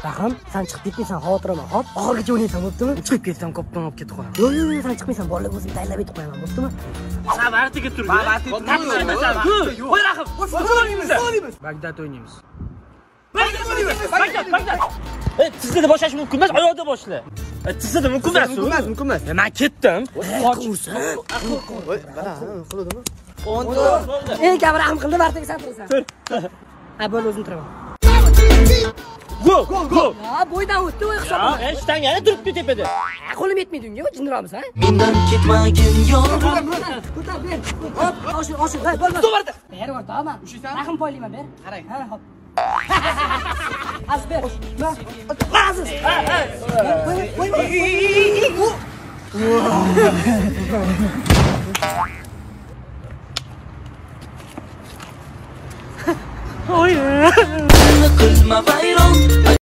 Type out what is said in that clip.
Rahim, sen chiqib ketmaysan, xavotir olma. Hop, oxirgacha o'ynaysan, bo'ptimi? Chiqib ketsam kopdan olib ketib qo'yaman. Yo'q, sen chiqmaysan, bolalar o'zim tayyorlab etib qo'yaman, bo'ptimi? Savartiga tur. Qo'y Rahim. Bagdad o'ynaymiz. Bagdad. Tizada boshlash mumkin emas, oyoqda boshla. Tizada mumkin emas. Mumkin emas. Men ketdim. Qo'rsa. Voy, mana, qildimi? Gap rahim qildi, martaga san turasan. Ha, bo'l o'zim turaman. Go. Ha, bo'ydan o'tdi, o'y hisobla. Eshitang, yana turibdi tepada. Qo'lim yetmaydi unga, jinroqmisan, ha? Mendan ketmagin yor. Ko'tar, ber. Hop, oshir, ha, bo'lmadi. To'g'ri. Ber, o'rtoqman. Rahim poylayman, ber. Qarang. Ha, hop. Az ber. Aziz. Qilma vayron.